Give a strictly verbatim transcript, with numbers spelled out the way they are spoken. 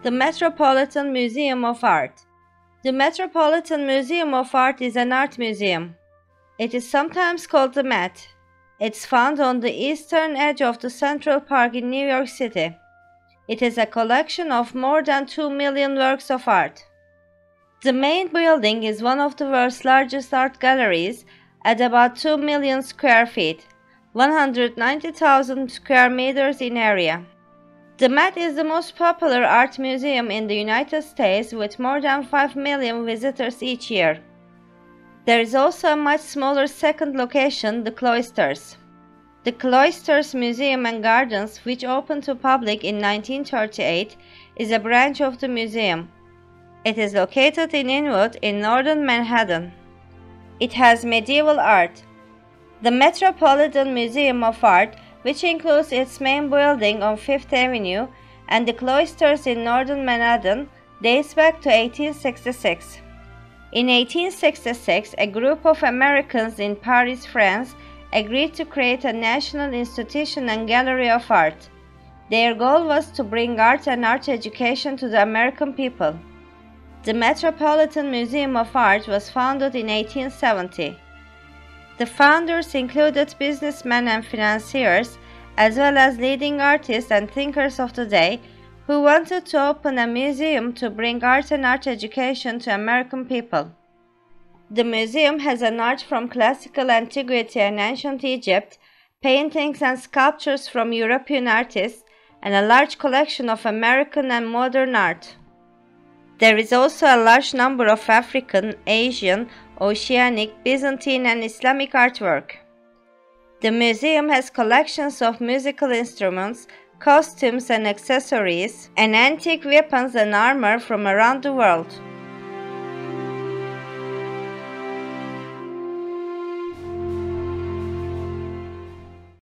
The Metropolitan Museum of Art. The Metropolitan Museum of Art is an art museum. It is sometimes called the Met. It's found on the eastern edge of the Central Park in New York City. It is a collection of more than two million works of art. The main building is one of the world's largest art galleries at about two million square feet, one hundred ninety thousand square meters in area. The Met is the most popular art museum in the United States with more than five million visitors each year. There is also a much smaller second location, the Cloisters. The Cloisters Museum and Gardens, which opened to public in nineteen thirty-eight, is a branch of the museum. It is located in Inwood in northern Manhattan. It has medieval art. The Metropolitan Museum of Art, which includes its main building on Fifth Avenue and the Cloisters in northern Manhattan, dates back to eighteen sixty-six. In eighteen sixty-six, a group of Americans in Paris, France, agreed to create a national institution and gallery of art. Their goal was to bring art and art education to the American people. The Metropolitan Museum of Art was founded in eighteen seventy. The founders included businessmen and financiers, as well as leading artists and thinkers of the day, who wanted to open a museum to bring art and art education to American people. The museum has an art from classical antiquity and ancient Egypt, paintings and sculptures from European artists, and a large collection of American and modern art. There is also a large number of African, Asian, Oceanic, Byzantine and Islamic artwork. The museum has collections of musical instruments, costumes and accessories, and antique weapons and armor from around the world.